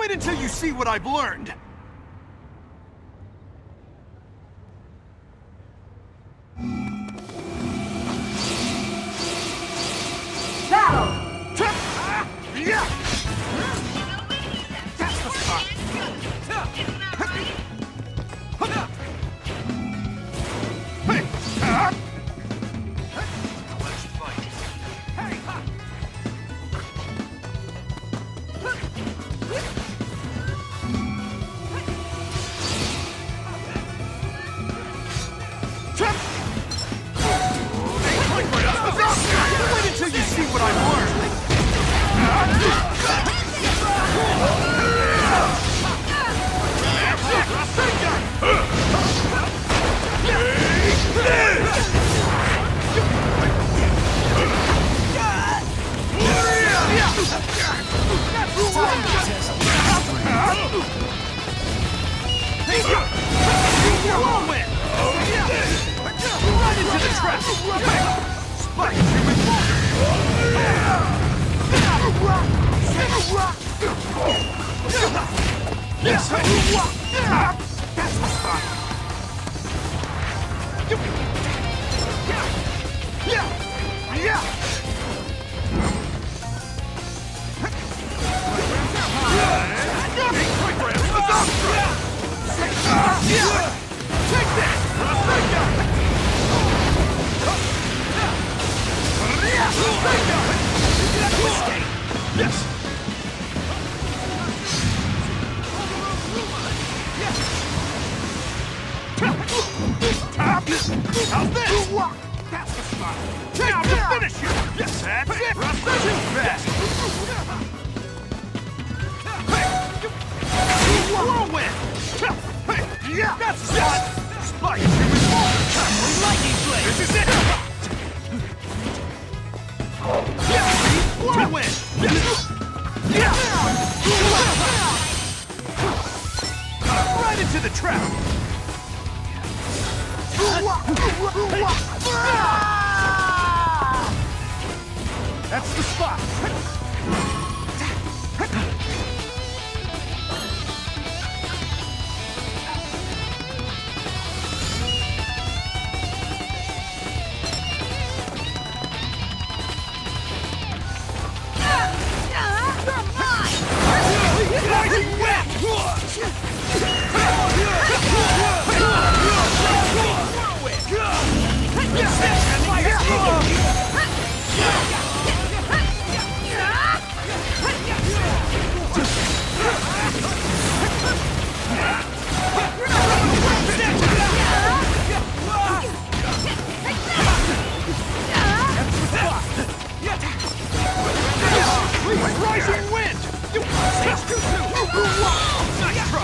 Wait until you see what I've learned. Battle! Yeah! That's the spot! Hey! Let's fight. Hey! Wait until you see what I've learned. Right into the trap! Spike human Yes! That's the spot! Take this! Yes! How's this? That's the spot! Now to finish you! Yes, that's it! Too fast! Whirlwind! Yeah! That's the spot! Spike! Lightning blade! This is it! Whirlwind! Right into the trap! That's the spot! Rising wind! Nice try!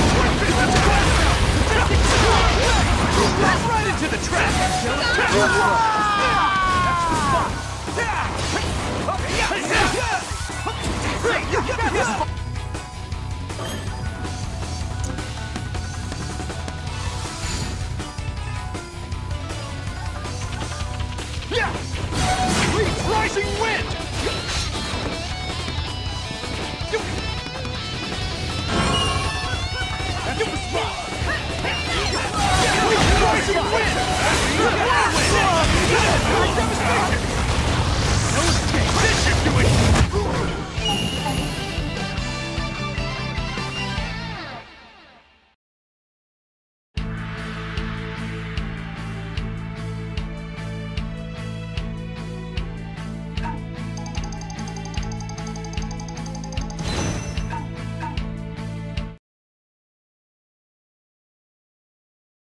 Right into the trap!